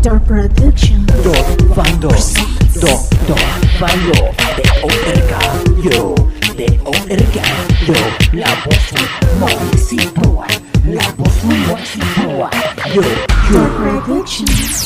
Door Production. Fando, Fando, yo, la voz municipal, la voz municipal, yo. Door Production.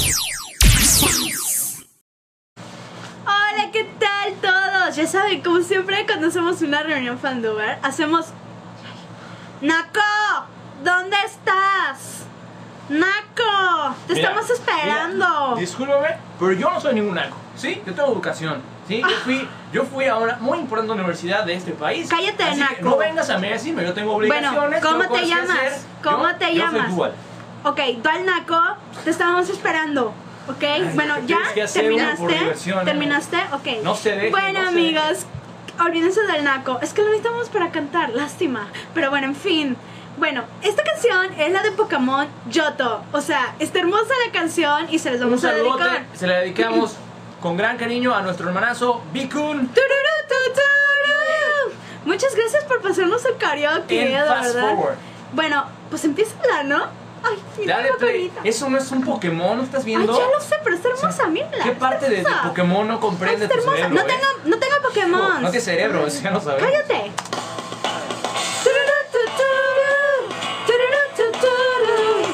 Hola, ¿qué tal todos? Ya saben, como siempre cuando hacemos una reunión Fandover, hacemos... ¡Naco! ¿Dónde estás? ¡Naco! ¡Te estamos esperando! Discúlpame, pero yo no soy ningún naco, ¿sí? Yo tengo educación, ¿sí? Yo fui a una muy importante universidad de este país. Cállate, así naco. Que no vengas a decirme, yo tengo obligaciones. Bueno, ¿cómo tengo te cosas que llamas? hacer. ¿Cómo te llamas? Yo soy Dual. Ok, Dual Naco, te estábamos esperando. ¿Ok? Bueno, ¿qué ya tienes que hacer uno por terminaste. diversión? ¿Terminaste? Ok. No se dejen, Bueno, no se amigos, olvídense del Naco. Es que lo necesitamos para cantar, lástima. Pero bueno, en fin. Bueno, esta canción es la de Pokémon Johto. O sea, está hermosa la canción y se les Un vamos a dedicar. saludote, se le dedicamos con gran cariño a nuestro hermanazo Bikun. Tururú, tururú. Muchas gracias por pasarnos el karaoke, de En Fast verdad. Forward. Bueno, pues empiézala, ¿no? Ay, mira Dale qué play. bonita. Eso no es un Pokémon, ¿no estás Ay, viendo? ya lo sé, pero está hermosa, mírala. ¿Qué está parte de hermosa. Pokémon no Ay, comprende está tu hermosa. cerebro? No tengo Pokémon. No tiene cerebro, eso ya lo sabemos. Cállate. Tururú, tururú, tururú, tururú,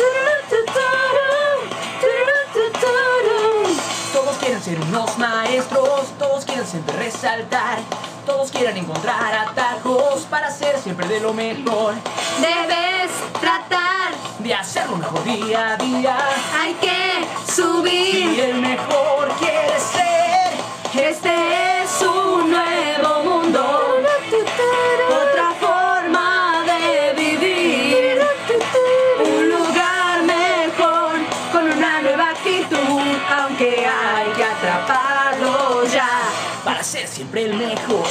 tururú, tururú, tururú. Todos quieren ser unos maestros, todos quieren siempre resaltar, todos quieren encontrar atajos para ser siempre de lo mejor, Debes tratar, de hacerlo mejor día a día. hay que Y subir. el mejor quiere ser, Este es un nuevo mundo, otra forma de vivir, un lugar mejor, con una nueva actitud, aunque hay que atraparlo ya. para ser siempre el mejor.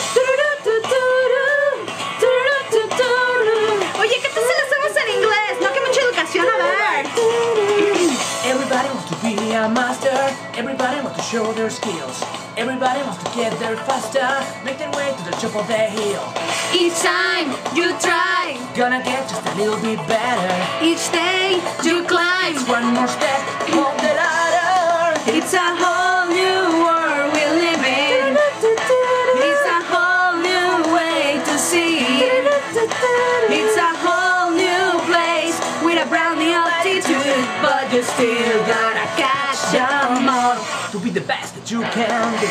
Oye, ¿qué tal si lo hacemos en inglés? No, que mucha educación, a ver. Everybody wants to be a master, everybody wants to show their skills, everybody wants to get there faster, make their way to the top of the hill. Each time you try, Gonna get just a little bit better. each day you climb. It's one more step on the ladder. It's a whole new world we live in. It's a whole new way to see. It's a whole new place with a brand new altitude, but you still gotta catch 'em all. To be the best that you can be.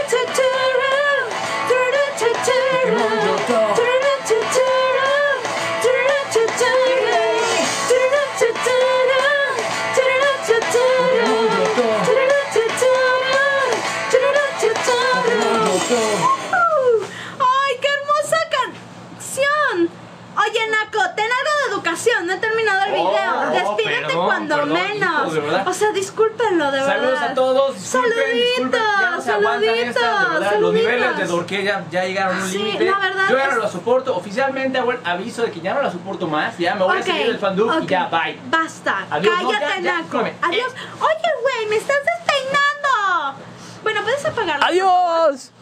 ¡Ay, qué hermosa canción! Oye, Naco, ten algo de educación, no he terminado el video. Despídete perdón, cuando perdón, menos. hijos, de verdad. O sea, discúlpenlo, de verdad. Saludos a todos. Disculpen, Saluditos, ya no se aguantan estas, de verdad. Los niveles de Dorque ya llegaron a un Sí, límite. la verdad Yo ya es- no la soporto. Oficialmente hago el aviso de que ya no la soporto más. Ya me voy a seguir el fandub y ya, bye. Basta, Adiós, no, cállate, ya, Naco. espérame. Adiós. Oye, güey, me estás despeinando. Bueno, puedes apagarlo. ¡Adiós!